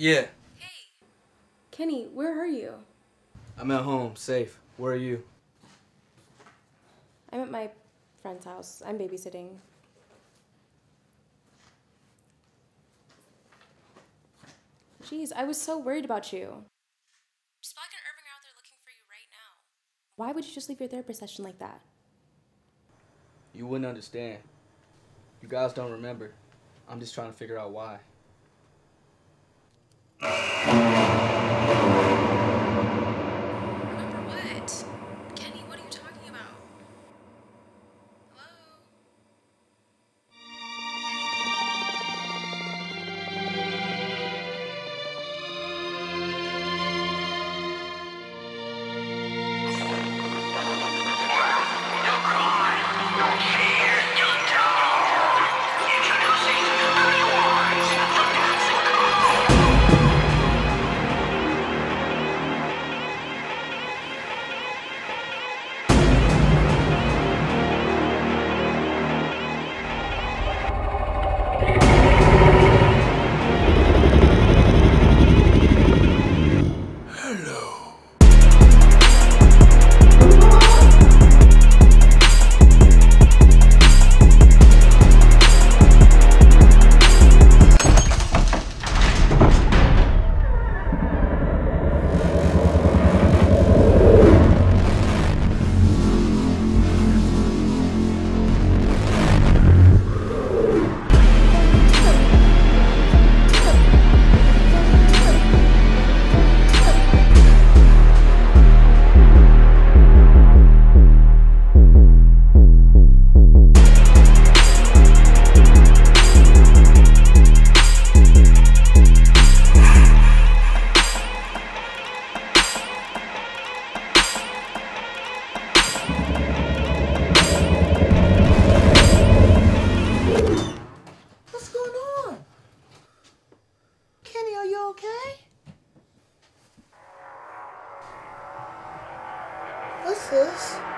Yeah. Kenny, where are you? I'm at home, safe. Where are you? I'm at my friend's house. I'm babysitting. Jeez, I was so worried about you. Spock and Irving are out there looking for you right now. Why would you just leave your therapy session like that? You wouldn't understand. You guys don't remember. I'm just trying to figure out why. Remember what? Kenny, what are you talking about? Hello? What's going on? Kenny, are you okay? What's this?